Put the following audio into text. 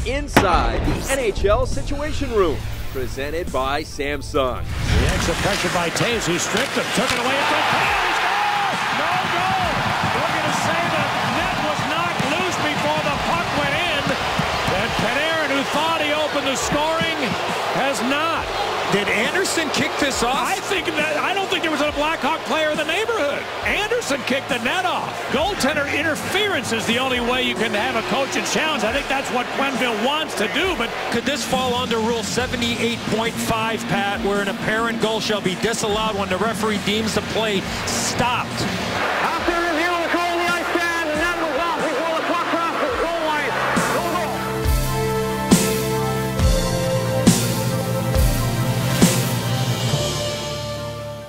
inside the NHL Situation Room, presented by Samsung. The extra pressure by Taves, who stripped him, took it away in front. Panarin scores! No goal! We're going to say the net was knocked loose before the puck went in. And Panarin, who thought he opened the scoring, has not. Did Anderson kick this off? I don't think there was a Blackhawk player in the neighborhood. Anderson kicked the net off. Goaltender interference is the only way you can have a coaching challenge. I think that's what Quenneville wants to do, but Could this fall under Rule 78.5, Pat, where an apparent goal shall be disallowed when the referee deems the play stopped?